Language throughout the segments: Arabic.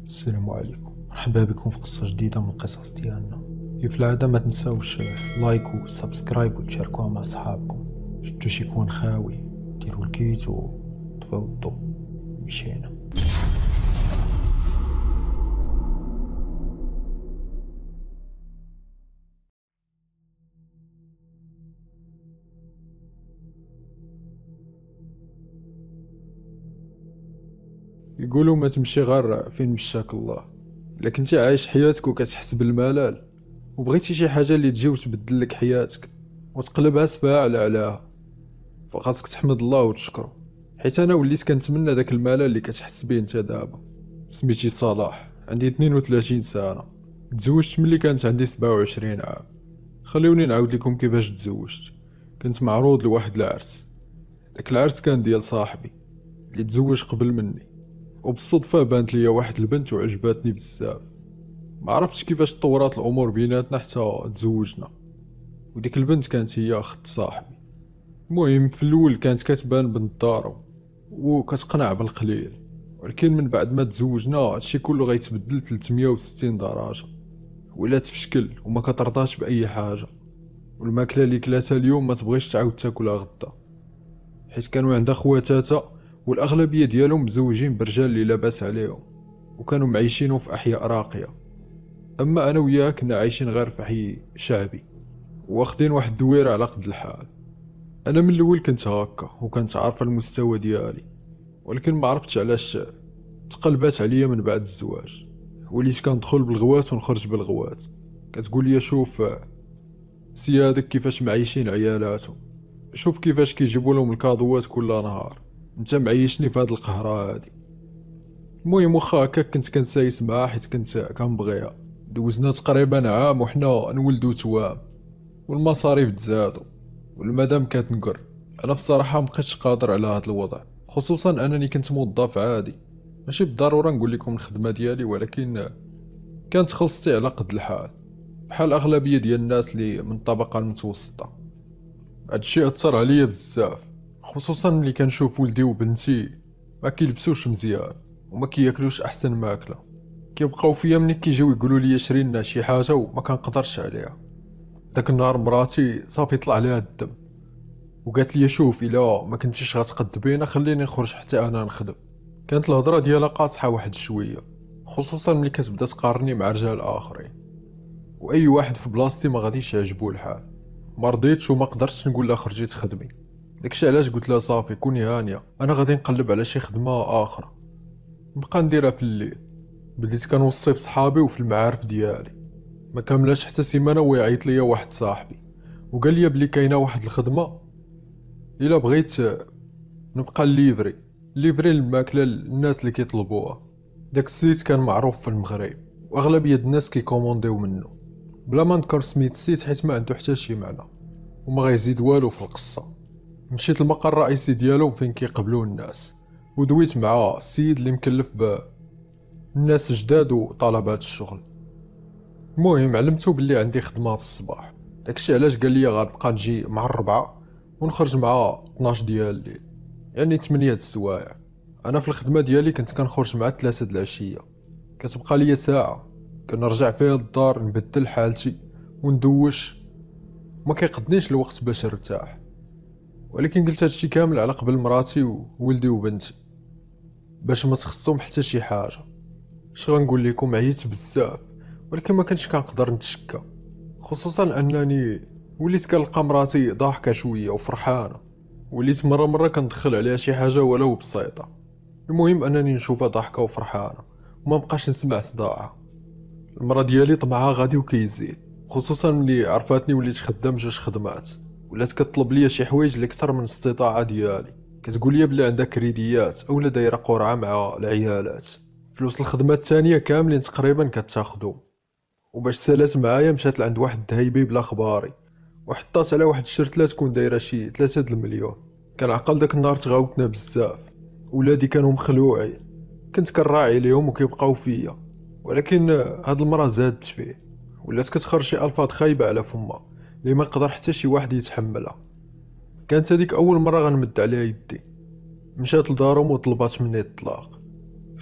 السلام عليكم، مرحبا بكم في قصة جديدة من القصص ديالنا. كيف العادة ما تنساوش لايك وسبسكرايب وتشاركوها مع صحابكم. شفتو شي كون خاوي ديروا الكيت وطفيو الضو. مشينا. يقولوا ما تمشي غير فين مشاك الله. الا كنتي عايش حياتك وكتحس بالملل وبغيتي شي حاجه اللي تجي وتبدل لك حياتك وتقلبها سفاع على علاها، فخاصك تحمد الله وتشكره. حيت انا وليت كنتمنى داك الملل اللي كتحس به انت دابا. سميتي صلاح، عندي 32 سنه، تزوجت ملي كانت عندي 27 عام. خليوني نعاود لكم كيفاش تزوجت. كنت معروض لواحد العرس. داك العرس كان ديال صاحبي اللي تزوج قبل مني، وبالصدفة بانت ليا واحد البنت وعجباتني بزاف. ما عرفتش كيفاش تطورات الامور بيناتنا حتى تزوجنا، وديك البنت كانت هي اخت صاحبي. المهم في الاول كانت كتبان بنت دارو وكتقنع بالقليل، ولكن من بعد ما تزوجنا هادشي كله غيتبدل 360 درجة. ولات في شكل وما كترضاش باي حاجة، والماكله اللي كلاتها اليوم ما تبغيش تعاود تاكلها غدا، حيت كانوا عندها خواتاتها والاغلبيه ديالهم مزوجين برجال اللي لاباس عليهم، وكانوا معيشينهم في احياء راقيه. اما انا وياها كنا عايشين غير في حي شعبي واخدين واحد الدويره على قد الحال. انا من الاول كنت هكا وكنت عارفه المستوى ديالي، ولكن ما عرفتش علاش تقلبات عليا من بعد الزواج. وليت كندخل بالغوات ونخرج بالغوات. كتقول لي شوف سي هذاك كيفاش معيشين عيالاتهم، شوف كيفاش كيجيبوا لهم الكادوات كل نهار، انت معيشني في هاد القهرة هادي. المهم واخا هكاك كنت كنسايس معاها حيت كنت كنبغيها. دوزنا تقريبا عام وحنا نولدو توام، والمصاريف تزادو والمدام كانت نقر. انا بصراحه مبقيتش قادر على هاد الوضع، خصوصا انني كنت موظف عادي. ماشي بالضروره نقول لكم الخدمه ديالي، ولكن كانت خلصتي على قد الحال بحال اغلبيه ديال الناس اللي من الطبقه المتوسطه. هادشي اثر عليا بزاف، خصوصا ملي كنشوف ولدي وبنتي ما كيلبسوش مزيان وما كياكلوش احسن ماكله. كيبقاو فيا ملي كيجيو يقولوا لي شري لنا شي حاجه وما كنقدرش عليها. داك النهار مراتي صافي طلع عليها الدم وقالت لي شوف الا ما كنتيش غتقد بينا خليني نخرج حتى انا نخدم. كانت الهضره ديالها قاصحه واحد شويه، خصوصا ملي كتبدا تقارني مع رجال اخرين، واي واحد في بلاصتي ما غاديش يعجبو الحال. ما رضيتش وما قدرتش نقول لها خرجي تخدمي. داكشي علاش قلت لها صافي كوني هانيه، انا غادي نقلب على شي خدمه اخرى نبقى نديرها في الليل. بديت كنوصي في صحابي وفي المعارف ديالي. ما كاملاش حتى سيمانه ويعيط ليا واحد صاحبي وقال لي بلي كاينه واحد الخدمه الا بغيت نبقى ليفري الماكله للناس اللي كيطلبوها. داك السيت كان معروف في المغرب واغلبيه الناس كيكومونديو منه، بلا ما نذكر سميت السيت حيت ما عنده حتى شي معنى وما غيزيد والو في القصه. مشيت المقر الرئيسي ديالهم فين كيقبلوا الناس، ودويت مع السيد اللي مكلف بالناس جداد وطلبات الشغل. المهم علمتو باللي عندي خدمه في الصباح. داكشي علاش قال لي غنبقى نجي مع الربعة ونخرج مع 12 ديال الليل، يعني 8 د السوايع. انا في الخدمه ديالي كنت كنخرج مع 3 د العشيه، كتبقى ليا ساعه كنرجع فيها للدار نبدل حالتي وندوش. ما كيقدنيش الوقت باش نرتاح، ولكن قلت هادشي كامل على قبل مراتي وولدي وبنتي باش ما تخصهم حتى شي حاجه. اش غنقول لكم، عييت بزاف ولكن ما كنتش كنقدر نتشكى، خصوصا انني وليت كنلقى مراتي ضاحكه شويه وفرحانه. وليت مره كندخل عليها شي حاجه ولو بسيطه، المهم انني نشوفها ضاحكه وفرحانه وما بقاش نسمع صداعها. المرا ديالي طمعها غادي وكيزيد، خصوصا ملي عرفاتني وليت خدام 2 خدمات، ولات كطلب ليا شي حوايج لكثر من الاستطاعه ديالي. كتقول لي بلي عندها كريديات اولا دايره قرعه مع العيالات، فلوس الخدمه الثانيه كاملين تقريبا كتاخدو. وباش سالات معايا مشات لعند واحد الدهيبي بلا خباري وحطات على واحد الشرت لا تكون دايره شي 3 المليون. كنعقل داك النهار تغاوتنا بزاف، ولادي كانوا مخلوعين، كنت كنراعي ليهم وكيبقاو فيا. ولكن هاد المرة زادت فيه، ولات كتخرج شي الفاظ خايبه على فمها اللي ما يقدر حتى شي واحد يتحملها. كانت هذيك اول مره غنمد عليها يدي. مشات لدارهم وطلبات مني الطلاق.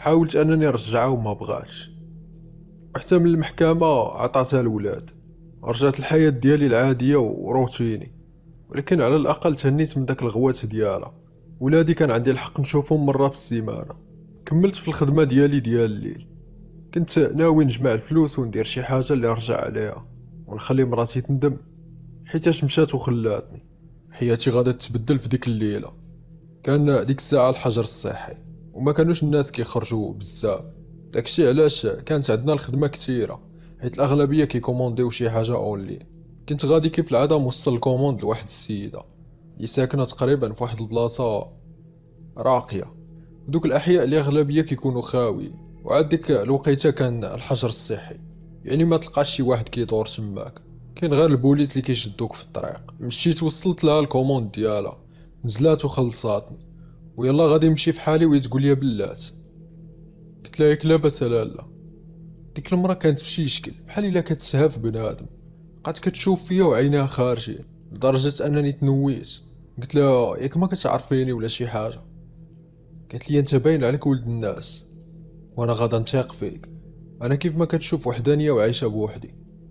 حاولت انني نرجعها وما بغاتش، وحتى من المحكمة عطاتها الولاد. رجعت الحياة ديالي العادية وروتيني، ولكن على الاقل تهنيت من داك الغوات ديالها. ولادي كان عندي الحق نشوفهم مرة في السيمانة. كملت في الخدمة ديال الليل. كنت ناوي نجمع الفلوس وندير شي حاجة اللي رجع عليها، ونخلي مراتي تندم حيتاش مشات وخلاتني. حياتي غادا تتبدل في ديك الليلة. كان ديك الساعة الحجر الصحي، وما كانوش الناس كيخرجوا بزاف. داكشي علاش كانت عندنا الخدمة كتيرة، حيت الأغلبية كيكومونديو شي حاجة أونلاين. كنت غادي كيف العادة موصل الكوموند لواحد السيدة اللي ساكنة تقريبا في واحد البلاصة راقية، ودوك الأحياء اللي أغلبية كيكونوا خاوي. وعاد ديك الوقيتة كان الحجر الصحي، يعني ما تلقاش شي واحد كيدور تماك، كاين غير البوليس اللي كيشدوك في الطريق. مشيت وصلت لها الكوموند ديالها، نزلات وخلصاتني، ويلا غادي نمشي في حالي وهي تقول لي بلات. قلت لها ياك لاباس لالا. ديك المرة كانت في شي شكل بحال الا كتسهى بنادم، بقات كتشوف فيا وعينيها خارجين لدرجة انني تنويت. قلت لها ياك ما كتعرفيني ولا شي حاجة؟ قالت لي انت باين عليك ولد الناس، وانا غادا نثيق فيك. انا كيف ما كتشوف وحدانية وعايشة بوحدي،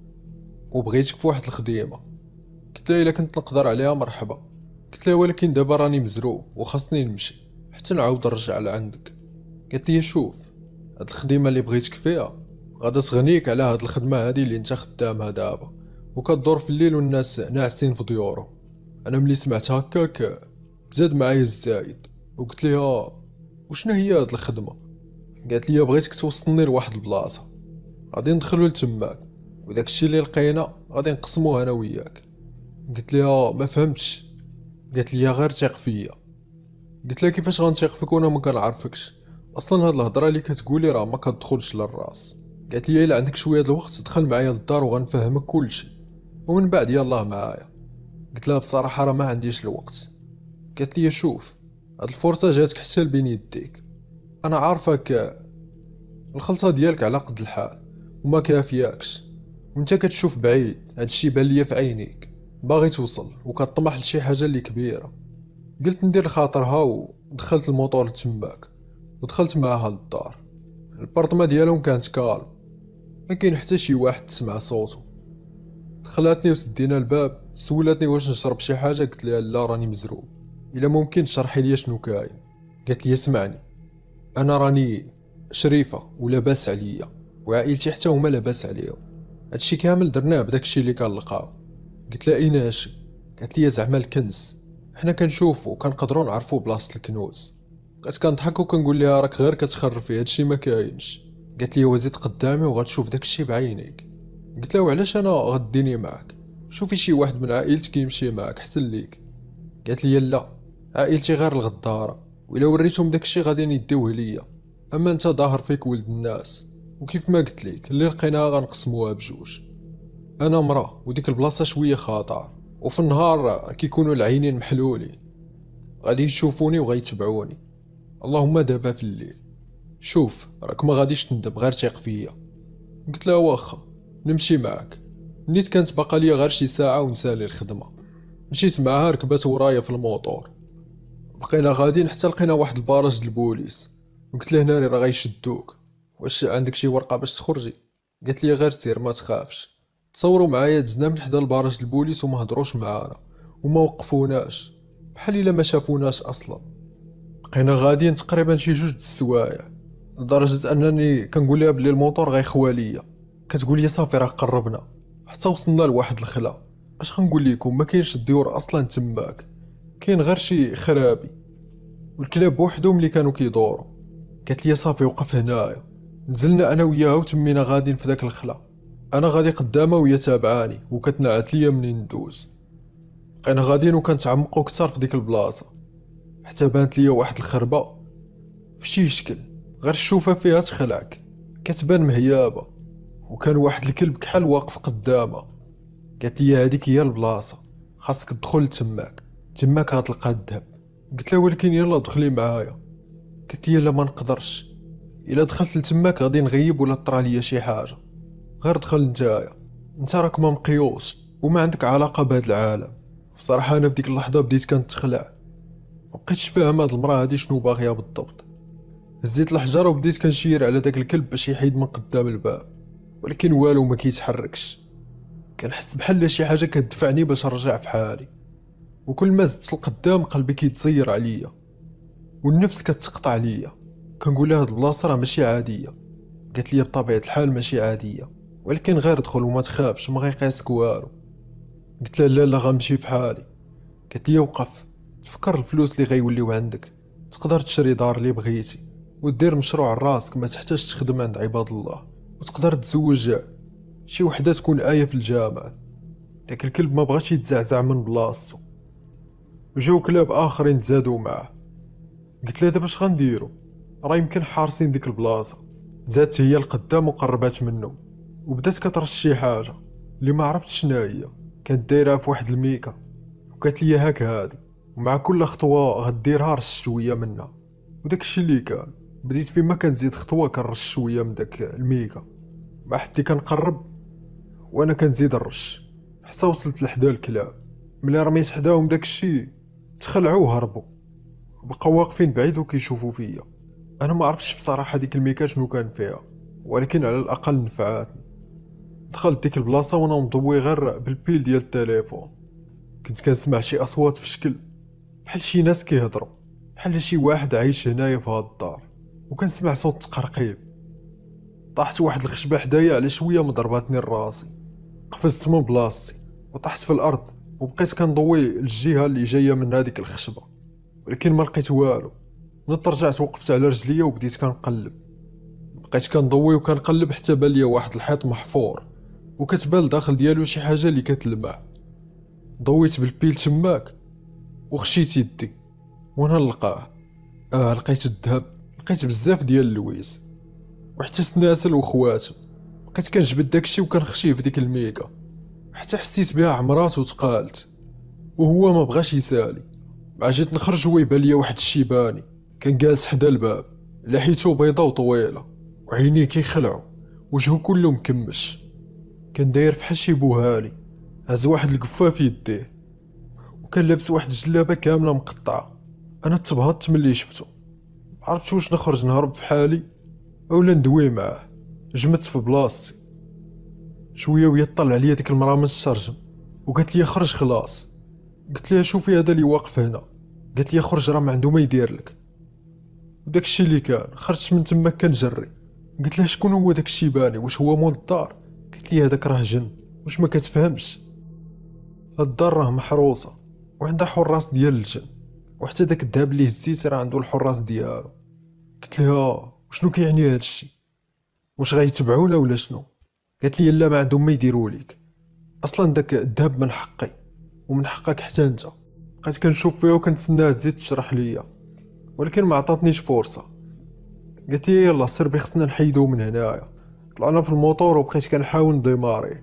وبغيتك في واحد الخديمة. قلت لها الا كنت نقدر عليها مرحبا. قلت لها ولكن دابا راني مزروب وخاصني نمشي حتى نعاود نرجع لعندك. قالت لي شوف، هاد الخدمة اللي بغيتك فيها غادا تغنيك على هاد الخدمة هادي اللي انت خدامها دابا، وكدور في الليل والناس ناعسين في ديورهم. انا ملي سمعت هكاك زاد معايا الزايد، وقلت ليها وشنو هي هاد الخدمة؟ قالت لي بغيتك توصلني لواحد البلاصة، غادي ندخلو لتماك، وداك الشيء اللي لقينا غادي نقسموه انا وياك. قلت ليها ما فهمتش. قالت لي غير ثق فيا. قلت لها كيفاش غنثيق فيك وانا ما كنعرفكش؟ اصلا هاد الهضره اللي كتقولي راه ما كتدخلش للراس. قالت لي الا عندك شويه د الوقت دخل معايا للدار وغنفهمك كلشي، ومن بعد يلاه معايا. قلت لها بصراحه راه ما عنديش الوقت. قالت لي شوف، هاد الفرصه جاتك حتى بين يديك، انا عارفك الخلطه ديالك على قد الحال وما كافياكش، وانت كتشوف بعيد. هادشي بان ليا في عينيك باغي توصل وكطمح لشي حاجه اللي كبيره. قلت ندير خاطرها ودخلت الموطور لتماك، ودخلت معاها للدار. البارطما ديالهم كانت كالم، ما كاين حتى شي واحد تسمع صوته. دخلاتني وسدينا الباب، سولاتني واش نشرب شي حاجه. قلت لها لا راني مزروب، الا ممكن تشرحي لي شنو كاين. قالت لي اسمعني، انا راني شريفه ولاباس عليا، وعائلتي حتى هما لاباس عليهم. هادشي كامل درناه بداكشي اللي كنلقاو. قلت لها ايناش؟ قالت لي زعما الكنز، حنا كنشوفو وكنقدروا نعرفوا بلاصه الكنوز. بقيت كنضحك وكنقول لها راك غير كتخرفي، هادشي ما كاينش. قالت لي وزيد قدامي وغتشوف داكشي بعينيك. قلت لها وعلاش انا غديني معاك؟ شوفي شي واحد من عائلتك يمشي معاك حسن ليك. قالت لي لا، عائلتي غير الغداره، وإلا وريتهم داكشي غادي يديوه ليا. اما انت ظاهر فيك ولد الناس، وكيف ما قلت لك اللي لقيناها غنقسموها بجوج. انا مرا وديك البلاصه شويه خطر، وفي النهار كيكونوا العينين محلولين، غادي يشوفوني وغيتبعوني. اللهم دابا في الليل. شوف راك ما غاديش تندم، غير ثق فيا. قلت لها واخا نمشي معاك. نيت كانت باقا ليا غير شي ساعه ونسالي الخدمه. مشيت معاها، ركبات ورايا في الموطور، بقينا غاديين حتى لقينا واحد الباراج د البوليس. قلت لها ناري راه غيشدوك، واش عندك شي ورقه باش تخرجي؟ قالت لي غير سير ما تخافش. تصوروا معايا دزنا من حدا الباراج د البوليس وما هضروش معانا وما وقفوناش، بحال الا ما شافوناش اصلا. بقينا غاديين تقريبا شي جوج د السوايع، لدرجه انني كنقول لها بلي الموطور غيخوى ليا. كتقول لي صافي راه قربنا، حتى وصلنا لواحد الخلا. اش غنقول لكم، ما كاينش الديور اصلا تماك، كاين غير شي خرابي والكلاب بوحدهم اللي كانوا كيدوروا. قالت لي صافي وقف هنايا. نزلنا انا وياها وتمينا غاديين في داك الخلا، انا غادي قدامها وهي تابعاني وكتنعت ليا منين ندوز. بقينا غاديين وكنتعمقوا كثر في ديك البلاصه، حتى بانت ليا واحد الخربه في شي شكل غير الشوفه فيها تخلعك، كتبان مهيابه، وكان واحد الكلب كحل واقف قدامها. قالت لي هذيك هي البلاصه، خاصك تدخل تماك غتلقى الذهب. قلت لها ولكن يلا دخلي معايا. قالت لي لا ما نقدرش، الا دخلت لتماك غادي نغيب ولا طرا ليا شي حاجه. غير دخل نتايا، انت راك ما مقيوس وما عندك علاقه بهذا العالم. بصراحه انا في ديك اللحظه بديت كنتخلع، مبقيتش فاهم هاد المراه هادي شنو باغيه بالضبط. هزيت الحجر وبديت كنشير على داك الكلب باش يحيد من قدام الباب، ولكن والو ما كيتحركش. كنحس بحال شي حاجه كتدفعني باش نرجع في حالي، وكل ما زدت لقدام قلبي كيتزير عليا والنفس كتقطع ليا. كنقول لها هاد البلاصه راه ماشي عاديه. قالت لي بطبيعه الحال ماشي عاديه، ولكن غير دخل وما تخافش، ما غيقيسك والو. قلت لها لا لا غنمشي في حالي. قالت لي وقف، تفكر الفلوس اللي غيوليو عندك، تقدر تشري دار اللي بغيتي ودير مشروع راسك، ما تحتاج تخدم عند عباد الله، وتقدر تزوج شي وحده تكون آية في الجامعة. داك الكلب ما بغاش يتزعزع من بلاصتو، وجاو كلاب اخرين تزادوا معاه. قلت لها دابا اش غنديرو، راه يمكن حارسين ديك البلاصه. زادت هي القدام وقربات منه وبدات كترش شي حاجه اللي ما عرفتش شنو هي، كانت دايره في واحد الميكا. وقالت لي هاك هادي، ومع كل خطوه غديرها رش شويه منها. وداك الشيء اللي كان بديت فيما كنزيد خطوه كنرش شويه من داك الميكا، مع حدي كنقرب وانا كنزيد نرش حتى وصلت لحدا الكلاب. ملي رميت حداهم داك الشيء تخلعوا وهربوا، بقاو واقفين بعيد وكيشوفوا فيا. انا ما عرفتش بصراحه ديك الميكا شنو كان فيها، ولكن على الاقل نفعاتني. دخلت ديك البلاصه وانا مضوي غير بالبيل ديال التليفون. كنت كنسمع شي اصوات في شكل بحال شي ناس كيهضروا، بحال شي واحد عايش هنايا في هاد الدار، وكنسمع صوت تقرقيب. طاحت واحد الخشبه حدايا على شويه مضرباتني لراسي، قفزت من بلاصتي وطحت في الارض، وبقيت كنضوي الجهه اللي جايه من هذيك الخشبه، ولكن ما لقيت والو. نط رجعت وقفت على رجليا وبديت كنقلب. بقيت كنضوي وكنقلب حتى بان ليا واحد الحيط محفور وكتبان داخل ديالو شي حاجه اللي كتلمع. ضويت بالبيل تماك وخشيت يدي وانا نلقاه. لقيت الذهب، لقيت بزاف ديال اللويز وحتى سناسل وخواتم. بقيت كنجبد داكشي وكنخشيه في ديك الميكا حتى حسيت بها عمرات وتقالت، وهو ما بغاش يسالي. مع جيت نخرج هو يبان ليا واحد الشيباني كان جالس حدا الباب، لحيته بيضة وطويله وعينيه كيخلعوا، وجهه كله مكمش، كان داير فحال شي بوهالي. هز واحد القفا في يديه وكان لابس واحد الجلابه كامله مقطعه. انا تبهضت ملي شفتو، عرفت واش نخرج نهرب في حالي اولا ندوي معاه. جمت في بلاصتي شويه وهي طلع عليا ديك المراه من الشرجم وقالت لي خرج خلاص. قلت لها شوفي هذا اللي واقف هنا. قالت لي خرج راه ما عنده ما يدير لك. وداك الشيء اللي كان خرجت من تما كنجري. قلت لها شكون هو داك الشيباني، واش هو مول الدار؟ قالت لي هذاك راه جن، واش ما كتفهمش؟ هاد الدار راه محروسه وعندها حراس ديال الجن، وحتى داك الذهب اللي هزيتي راه عنده الحراس ديالو. قلت لها وشنو كيعني هاد الشيء، واش غيتبعونا ولا شنو؟ قالت لي لا ما عندهم ما يديروا ليك، اصلا داك الذهب من حقي ومن حقك حتى انت. بقيت كنشوف فيها وكنتسناها تزيد تشرح ليا، ولكن ما عطاتنيش فرصه. قالت لي يلا سير بي خصنا نحيدو من هنايا. طلعنا في الموطور وبقيت كنحاول نديماري،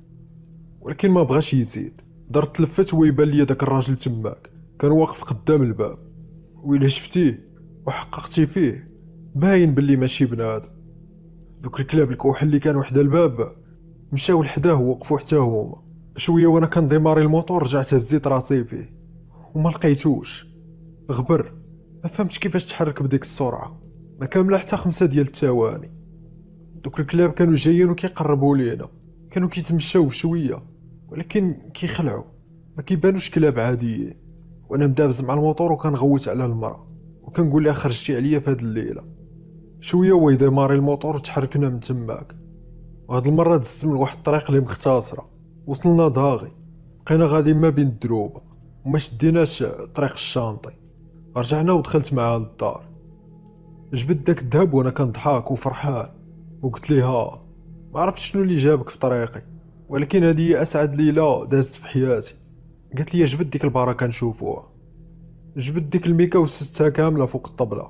ولكن ما بغاش يزيد. درت تلفت ويبان ليا داك الراجل تماك كان واقف قدام الباب، وإلا شفتيه وحققتي فيه باين بلي ماشي بنادم. دوك الكلاب الكوحل اللي كانوا حدا الباب مشاو لحداه ووقفوا حتى هما. شويه وانا كنديماري الموطور رجعت هزيت راسي فيه وما لقيتوش. غبر، ما فهمتش كيفاش تحرك بديك السرعه، ما كامله حتى 5 ديال الثواني. دوك الكلاب كانوا جايين وكيقربوا لينا، كانوا كيتمشاو شويه ولكن كيخلعوا، ما كيبانوش كلاب عاديين. وانا مدابز مع الموطور وكنغوت على المراه وكنقول لها خرجتي عليا في هاد الليله. شويه ويدماري الموطور وتحركنا من تماك، وهاد المره دزت من واحد الطريق اللي مختصره. وصلنا داغي، بقينا غادي ما بين الدروبه وما شديناش طريق الشانطي. رجعنا ودخلت معاه للدار، جبت داك الذهب وانا كنضحك وفرحان، وقلت ليها ما عرفت شنو اللي جابك في طريقي، ولكن هذه هي اسعد ليله دازت في حياتي. قالت لي جبت ديك البركه نشوفوها. جبت ديك الميكا وسستها كامله فوق الطبله.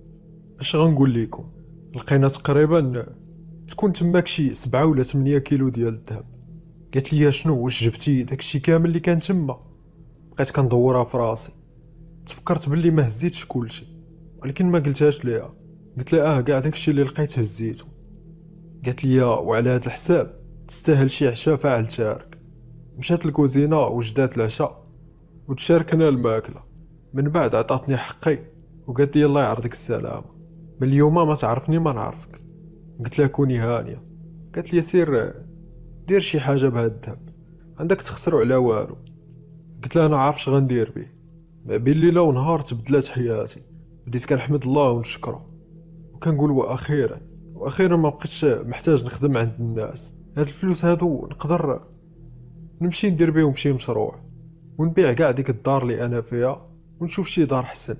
اش غنقول لكم، لقينا تقريبا تكون تماك شي 7 ولا 8 كيلو ديال الذهب. قالت لي شنو واش جبتي داكشي كامل اللي كان تما؟ بقيت كندورها في راسي، تفكرت باللي ما هزيتش كلشي ولكن ما قلتهاش ليها. قلت لها كاع داكشي اللي لقيت هزيته. قالت لي وعلى هذا الحساب تستاهل شي عشاء فاعل تشارك. مشات للكوزينه وجدات العشاء وتشاركنا الماكله. من بعد عطاتني حقي وقالت لي الله يعرضك السلامه. من اليوم ما تعرفني ما نعرفك. قلت لها كوني هانيه. قالت لي سير دير شي حاجه بهاد الذهب، عندك تخسرو على والو. قلت لها انا عارف شنو غندير بيه. ما بين ليله ونهار تبدلات حياتي، بديت كنحمد الله ونشكره وكنقول واخيرا ما بقيتش محتاج نخدم عند الناس. هاد الفلوس هادو نقدر نمشي ندير بيهم شي مشروع، ونبيع كاع ديك الدار اللي انا فيها ونشوف شي دار حسن.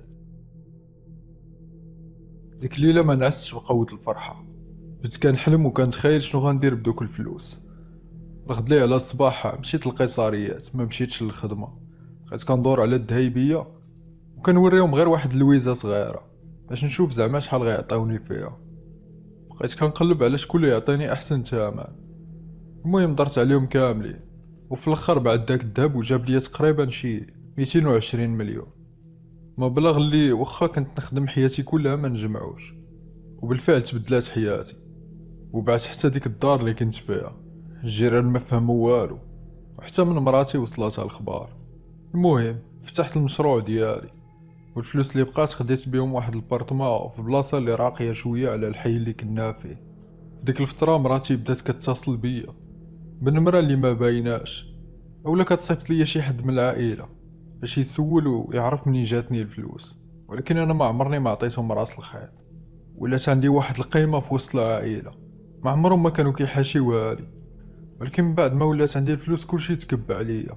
ديك الليله ما نعستش بقوة الفرحه، بديت كنحلم وكنتخيل شنو غندير بدوك الفلوس. رغد لي على الصباح مشيت للقيصريات، ما مشيتش للخدمه. بقيت كندور على الدهيبيه وكنوريهم غير واحد اللويزه صغيره باش نشوف زعما شحال غيعطيوني فيها. بقيت كنقلب على شكون اللي يعطيني احسن ثمن. المهم درت عليهم كاملين، وفي الاخر بعد داك الذهب وجاب لي تقريبا شي 220 مليون. مبلغ اللي واخا كنت نخدم حياتي كلها ما نجمعوش. وبالفعل تبدلات حياتي، وبعت حتى ديك الدار اللي كنت فيها. الجيران ما فهموا والو، وحتى من مراتي وصلتها الخبار. المهم فتحت المشروع ديالي، والفلوس اللي بقات خديت بهم واحد البارتما في بلاصه اللي راقيه شويه على الحي اللي كنا فيه. ديك الفتره مراتي بدات كتصل بيا بنمره اللي ما بايناش، اولا كتصيفط ليا شي حد من العائله باش يسول ويعرف منين جاتني الفلوس. ولكن انا ما عمرني ما عطيتهم راس الخيط. ولات عندي واحد القيمه في وسط العائله، ما عمرهم ما كانوا كيحاشيوها لي. ولكن من بعد ما ولات عندي الفلوس كلشي تكب عليا،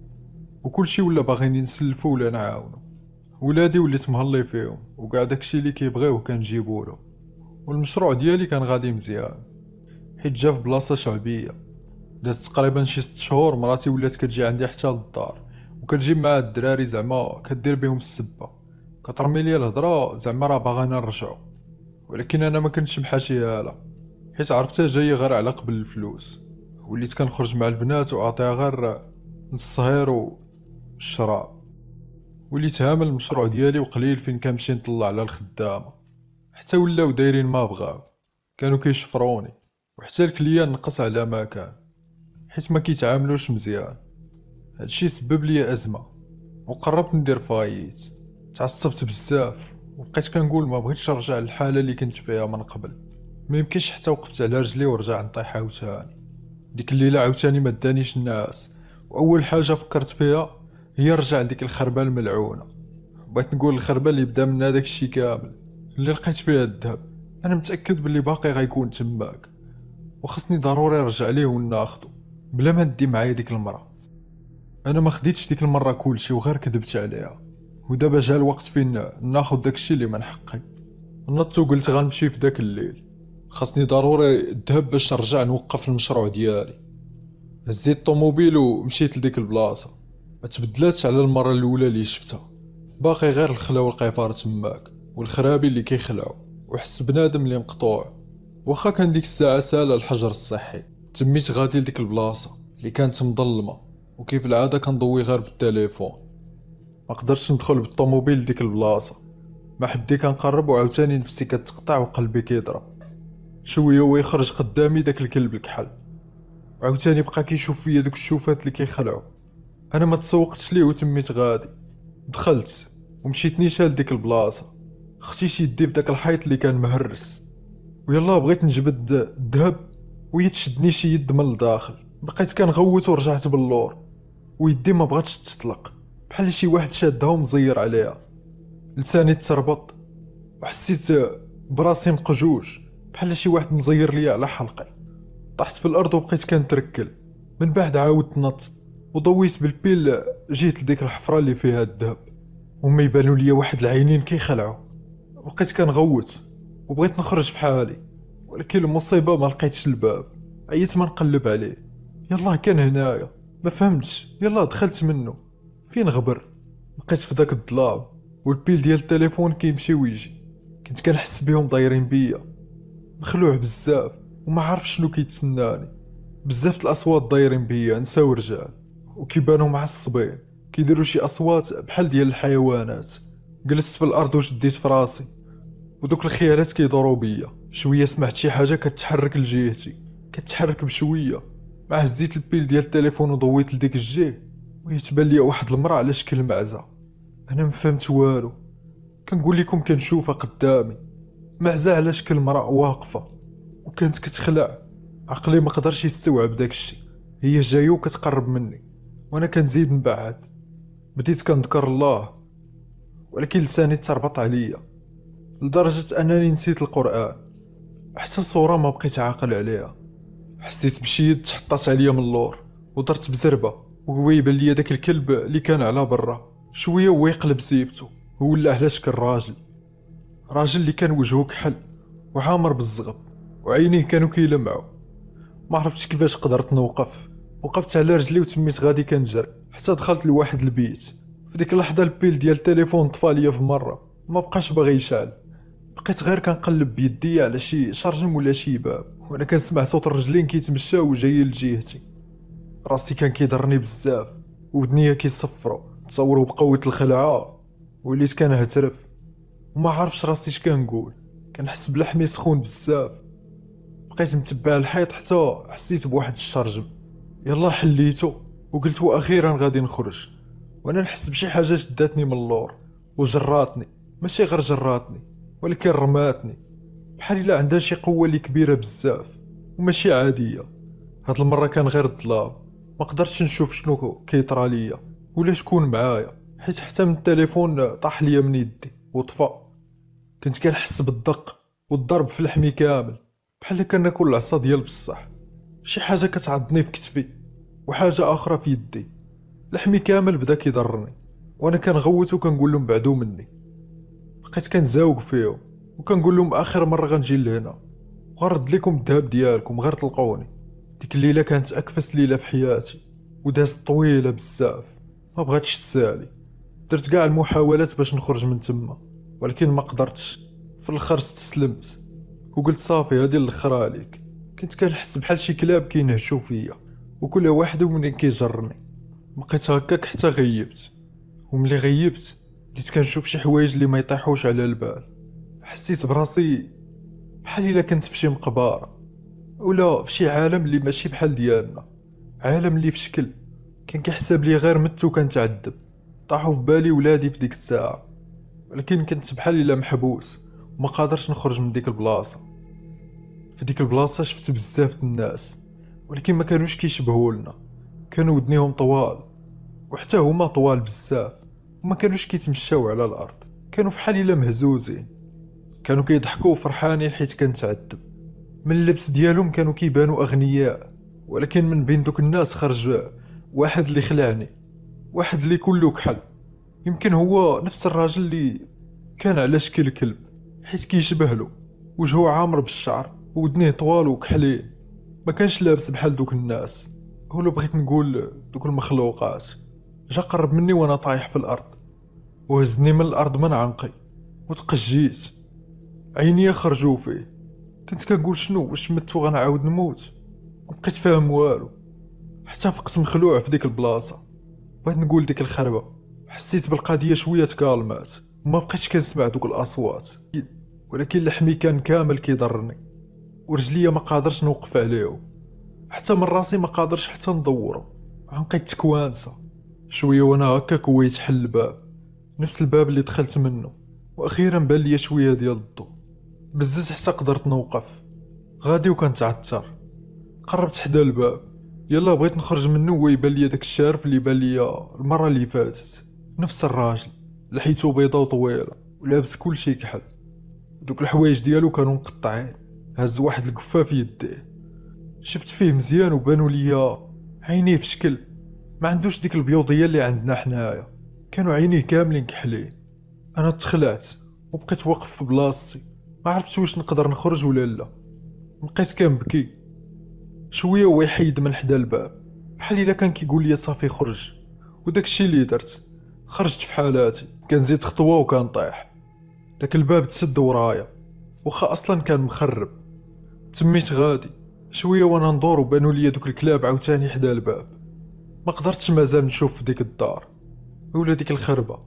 وكلشي ولا باغيني نسلفو ولا نعاونو. ولادي وليت مهلي فيهم، وكاع داكشي اللي كيبغيوه كنجيبولو. والمشروع ديالي كان غادي مزيان، حيت جا في بلاصه شعبيه. دازت تقريبا شي 6 شهور مراتي ولات كتجي عندي حتى للدار، وكتجيب معاها الدراري زعما كدير بهم السبه، كترمي ليا الهضره زعما راه باغانا نرجعو. ولكن انا ما كنتش محاشيها لها، حيت عرفتها جايه غير على قبل الفلوس. وليت كنخرج مع البنات واعطيها غير الصهير والشراب. وليت هامل المشروع ديالي، وقليل فين كنمشي نطلع على الخدامه، حتى ولاو دايرين ما بغاو، كانوا كيشفروني. وحتى الكليان نقص على ما كان، حيت ما كيتعاملوش مزيان. هادشي سبب لي ازمه، وقربت ندير فايت. تعصبت بزاف، وبقيت كنقول ما بغيتش نرجع للحاله اللي كنت فيها من قبل. ما يمكنش. حتى وقفت على رجلي ورجع نطيح عاوتاني. ديك الليله عاوتاني ما دانيش النعاس، واول حاجه فكرت فيها هي رجع لديك الخربه الملعونه. بغيت نقول الخربه اللي بدا منها داكشي كامل، اللي لقيت فيها الذهب. انا متاكد باللي باقي غيكون تماك، وخصني ضروري نرجع ليه وناخدو بلا ما ندي معايا ديك المراه. انا ما خديتش ديك المره كلشي وغير كذبت عليها. ودابا جا الوقت فين ناخد داكشي اللي من حقي. نضت وقلت غنمشي في داك الليل، خاصني ضروري الذهب باش نرجع نوقف المشروع ديالي. هزيت الطوموبيل ومشيت لديك البلاصه. ما تبدلاتش على المره الاولى اللي شفتها، باقي غير الخلا والقفار تماك، والخرابي اللي كيخلعو، وحس بنادم اللي مقطوع. واخا كان ديك الساعه سالا الحجر الصحي، تميت غادي لديك البلاصه اللي كانت مظلمه، وكيف العاده كنضوي غير بالتليفون. ما قدرتش ندخل بالطوموبيل لديك البلاصه، ما حدي كنقرب، وعاوتاني نفسي كتقطع وقلبي كيضرب. شويه ويخرج قدامي داك الكلب الكحل، وعاوتاني بقى كيشوف فيا دوك الشوفات اللي كيخلعوا. انا ما تسوقتش ليه وتميت غادي. دخلت ومشيت نيشان لديك البلاصه، خصيت يدي في داك الحيط اللي كان مهرس، ويلا بغيت نجبد الذهب وهي تشدني شي يد من الداخل. بقيت كنغوت ورجعت باللور، ويدي ما بغاتش تطلق، بحال شي واحد شادها ومزير عليها. لساني تربط، وحسيت براسي مقجوج بحال شي واحد مزير ليا على حلقي. طحت في الارض وبقيت كنتركل. من بعد عاودت نطت وضويت بالبيل، جيت لديك الحفره اللي فيها الذهب، وما يبانوا ليا واحد العينين كيخلعوا. بقيت كنغوت وبغيت نخرج في حالي، ولكن المصيبه ما لقيتش الباب. عييت ما نقلب عليه، يلا كان هنايا، ما فهمتش. يلا دخلت منه، فين غبر. بقيت في داك الظلام، والبيل ديال التليفون كيمشي ويجي. كنت كنحس بهم دايرين بيا، مخلوع بزاف وما عارف شنو كيتسناني. بزاف الاصوات دايرين بيا، نسا ورجال، وكيبانوا معصبين، كيديروا شي اصوات بحال ديال الحيوانات. جلست في الارض وشديت في راسي، ودوك الخيالات كيدوروا بيا. شويه سمعت شي حاجه كتحرك لجهتي، كتحرك بشويه. مع هزيت البيل ديال التليفون وضويت لديك الجهه، ويتبان ليا واحد المراه على شكل معزه. انا ما فهمت والو، كنقول لكم كنشوفها قدامي. معزة على شكل مرأة واقفة وكانت كتخلع. عقلي ما قدرش يستوعب داكشي. هي جايه وكتقرب مني وانا كنزيد نبعد. بديت كنذكر الله ولكن لساني تربط عليا لدرجة انني نسيت القرآن. حتى الصورة ما بقيت عاقل عليها. حسيت بشي تحطات عليا من اللور ودرت بزربة وهو يبان ليا داك الكلب اللي كان على برا. شوية وهو يقلب سيفتو وولى على شكل راجل اللي كان وجهه كحل وعامر بالزغب وعينيه كانوا كيلمعوا. ما عرفتش كيفاش قدرت نوقف. وقفت على رجلي وتميت غادي كنجري حتى دخلت لواحد البيت. في ديك اللحظه البيل ديال التليفون طفى ليا في مره ما بقاش باغي يشعل. بقيت غير كنقلب بيدي على شي شارجم ولا شي باب وانا كنسمع صوت الرجلين كيتمشاو وجايين لجهتي. راسي كان كيضرني بزاف ودنيا كيصفروا تصوروا بقوه الخلعه. وليت كنهترف وما عارفش راسي اش كنقول. كنحس بلحمي سخون بزاف. بقيت متبع الحيط حتى حسيت بواحد الشرجم. يلا حليتو وقلت واخيرا غادي نخرج وانا نحس بشي حاجه شداتني من اللور وجراتني. ماشي غير جراتني ولكن رماتني بحال الا عندها شي قوه اللي كبيره بزاف وماشي عاديه. هاد المره كان غير الظلام. ما قدرتش نشوف شنو كيطرى ليا ولا شكون معايا حيت حتى من التليفون طاح ليا من يدي وطفى. كنت كنحس بالدق والضرب في لحمي كامل بحال كناكل العصا ديال بصح. شي حاجه كتعضني في كتفي وحاجه اخرى في يدي. لحمي كامل بدا كيضرني وانا كنغوت وكنقول لهم بعدو مني. بقيت كنزاوق فيهم وكنقول لهم اخر مره غنجي لهنا وغنرد لكم الذهب ديالكم غير طلقوني. ديك الليله كانت اكفس ليله في حياتي ودازت طويله بزاف. ما بغاتش تسالي. درت كاع المحاولات باش نخرج من تما ولكن ما قدرتش. في الاخر استسلمت وقلت صافي هادي الاخرى عليك. كنت كنحس بحال شي كلاب كينهشوا فيا وكل واحد منين كيجرني. بقيت هكاك حتى غيبت. وملي غيبت بديت كنشوف شي حوايج اللي ما يطيحوش على البال. حسيت براسي بحال الا كنت في شي مقبره ولا في شي عالم اللي ماشي بحال ديالنا. عالم اللي في شكل كان كيحسب لي غير مت وكنتعذب. طاحوا في بالي ولادي في ديك الساعه ولكن كنت بحال الا محبوس وما قادرش نخرج من ديك البلاصه. في ديك البلاصه شفت بزاف د الناس ولكن ما كانوش كيشبهوا لنا. كانوا ودنيهم طوال وحتى هما طوال بزاف وما كانوش كيتمشاو على الارض. كانوا فحال الا مهزوزين. كانوا كيضحكوا وفرحانين حيت كنتعذب. من اللبس ديالهم كانوا كيبانوا اغنياء ولكن من بين دوك الناس خرج واحد اللي خلعني. واحد اللي كله كحل. يمكن هو نفس الراجل اللي كان على شكل كلب حيت كيشبه له. وجهه عامر بالشعر ودنيه طوال وكحلين. ما كانش لابس بحال دوك الناس ولا بغيت نقول دوك المخلوقات. جا قرب مني وانا طايح في الارض وهزني من الارض من عنقي وتقجيت. عينيا خرجوا فيه. كنت كنقول شنو واش مت وغنعاود نموت. مبقيت فاهم والو حتى فقت مخلوع في ديك البلاصه. بغيت نقول ديك الخربه حسيت بالقضيه شويه تكالمات وما بقيتش كنسمع دوك الاصوات ولكن لحمي كان كامل كيضرني ورجليا ما قادرش نوقف عليهم. حتى من راسي ما قادرش حتى ندورو. عنقي تكوانسه. شويه وانا هكاك هو يتحل الباب نفس الباب اللي دخلت منه واخيرا بان ليا شويه ديال الضوء. بزز حتى قدرت نوقف غادي وكنتعثر. قربت حدا الباب يلا بغيت نخرج منه ويبان ليا داك الشارف اللي بان ليا المره اللي فاتت. نفس الراجل لحيته بيضه وطويله ولابس كلشي كحل. دوك الحوايج ديالو كانوا مقطعين. هز واحد القفه في يديه. شفت فيه مزيان وبانوا ليا عينيه في شكل ما عندوش ديك البيوضيه اللي عندنا حنايا. كانوا عينيه كاملين كحلين. انا تخلعت وبقيت واقف في بلاصتي ما عرفتش واش نقدر نخرج ولا لا. بقيت كنبكي. شويه هو يحيد من حدا الباب بحال الا كان كيقول لي صافي خرج. وداك الشيء اللي درت خرجت في حالاتي. كنزيد خطوه وكنطيح. داك الباب تسد ورايا واخا اصلا كان مخرب. تميت غادي شويه وانا ندور وبانوا لي دوك الكلاب عاوتاني حدا الباب. ما قدرتش مازال نشوف في ديك الدار ولا ديك الخربه.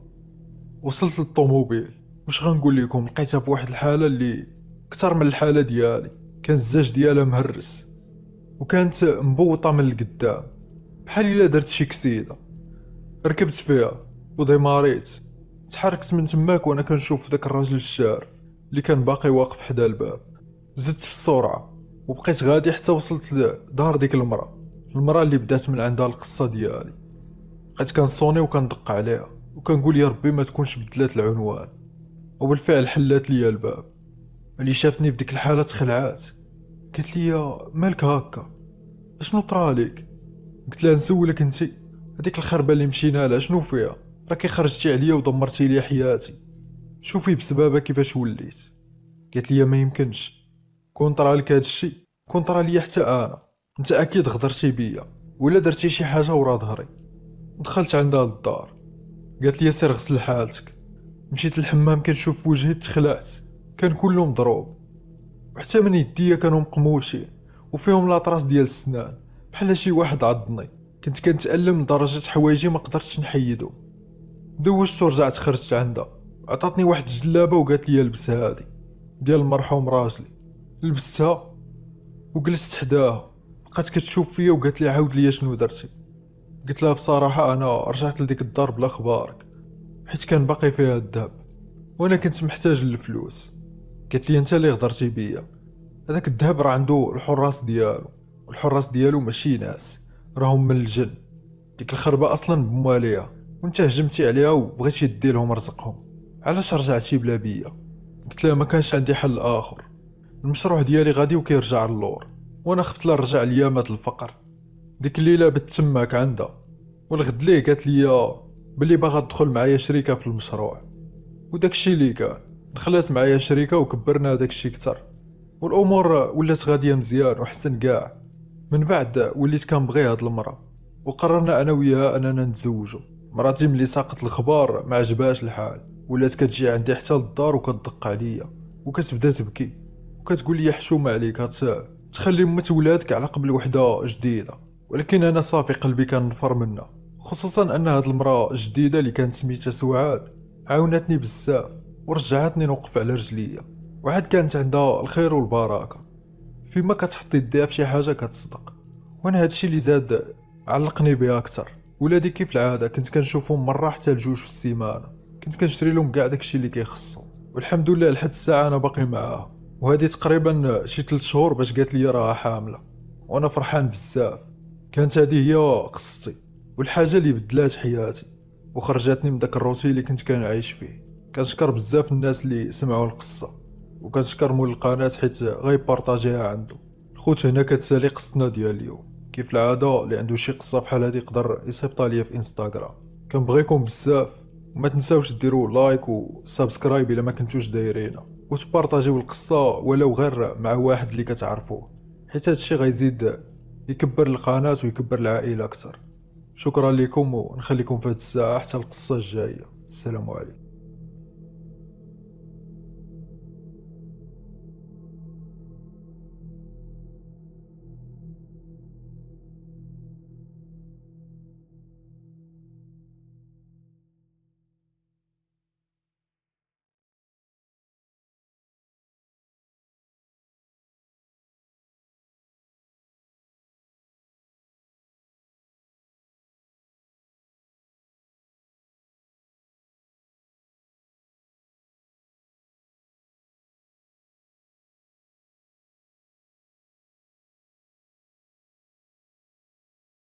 وصلت للطوموبيل. واش غنقول لكم لقيتها في واحد الحاله اللي كثر من الحاله ديالي. كان الزاج ديالها مهرس وكانت مبوطه من القدام بحال الا درت شي كسيده. ركبت فيها وديماريت. تحركت من تماك وانا كنشوف داك الراجل الشارف اللي كان باقي واقف حدا الباب. زدت في السرعه وبقيت غادي حتى وصلت لدار ديك المراه اللي بدات من عندها القصه ديالي. بقيت كنصوني وكندق عليها وكنقول يا ربي ما تكونش بدلات العنوان. وبالفعل حلات ليا الباب. اللي شافتني في ديك الحاله تخلعات، قالت لي مالك هكا، اشنو طرا ليك؟ قلت لها نسولك انت، هذيك الخربه اللي مشينا لها شنو فيها؟ راكي خرجتي عليا ودمرتي لي حياتي، شوفي بسبابها كيفاش وليت. قالت لي ما يمكنش، كون طرا لك هادشي كون طرا ليا حتى انا، انت اكيد غدرتي بيا ولا درتي شي حاجه ورا ظهري. دخلت عندها للدار، قالت لي سير غسل حالتك. مشيت للحمام كنشوف وجهي تخلعت، كان كله مضروب، وحتى من يديا كانوا مقموشين وفيهم لاطراس ديال السنان بحال شي واحد عضني. كنت كنتألم لدرجة حوايجي ما قدرتش نحيدو. دوشت ورجعت خرجت عندها، عطاتني واحد الجلابه وقالت لي لبس هادي ديال المرحوم راجلي. لبستها وجلست حداها، بقات كتشوف فيا وقالت لي عاود لي شنو درتي. قلت لها بصراحه انا رجعت لديك الدار بلا خبارك حيت كان باقي فيها الذهب وانا كنت محتاج للفلوس. قالت لي انت اللي غدرتي بيا، هذاك الذهب راه عنده الحراس ديالو، والحراس ديالو ماشي ناس، راهم من الجن. ديك الخربه اصلا بمواليها وانت هجمتي عليها وبغيتي دير لهم رزقهم، علاش رجعتي بلا بيا؟ قلت لها ما كانش عندي حل اخر، المشروع ديالي غادي وكيرجع للور وانا خفت لا رجع ليا ماد الفقر. ديك الليله بت تماك عندها، والغد ليه قالت لي بلي باغا تدخل معايا شريكه في المشروع. وداكشي اللي كان، دخلت معايا شريكه وكبرنا داكشي كتر، والامور ولات غاديه مزيان وحسن كاع. من بعد وليت كنبغي هاد المراه وقررنا انا وياها اننا نتزوجوا. مراتي ملي ساقت الخبار ما عجبهاش الحال، ولات كتجي عندي حتى للدار وكتدق عليا وكتبدا تبكي وكتقول لي حشومه عليك تخلي مت ولادك على قبل وحده جديده. ولكن انا صافي قلبي كان نفر منها، خصوصا ان هاد المراه الجديده اللي كانت سميتها سعاد عاونتني بزاف ورجعتني نوقف على رجليا، وعاد كانت عندها الخير والبركه. فيما كتحط يديها في شي حاجه كتصدق، وانا هادشي اللي زاد علقني بها اكثر. ولادي كيف العاده كنت كنشوفهم مره حتى لجوج في السيمانه، كنت كنشري لهم كاع داكشي اللي كيخصهم، والحمد لله لحد الساعه انا باقي معاها. وهذه تقريبا شي 3 شهور باش قالت لي راها حامله، وانا فرحان بزاف. كانت هذه هي قصتي والحاجه اللي بدلات حياتي وخرجتني من داك الروتين اللي كنت كنعيش فيه. كنشكر بزاف الناس اللي سمعوا القصه، وكنشكر مول القناه حيت غيبارطاجيها عنده. الخوت هنا كتسالي قصتنا ديال اليوم. كيف العاده اللي عنده شي قصه بحال هذه يقدر يصيفط ليا في انستغرام. كنبغيكم بزاف، وما تنساوش ديروا لايك وسبسكرايب الا ما كنتوش دايرينها، وتبارطاجيو القصه ولو غير مع واحد اللي كتعرفوه، حيت هادشي غيزيد يكبر القناه ويكبر العائله اكثر. شكرا لكم ونخليكم في هاد الساعه حتى القصه الجايه. السلام عليكم.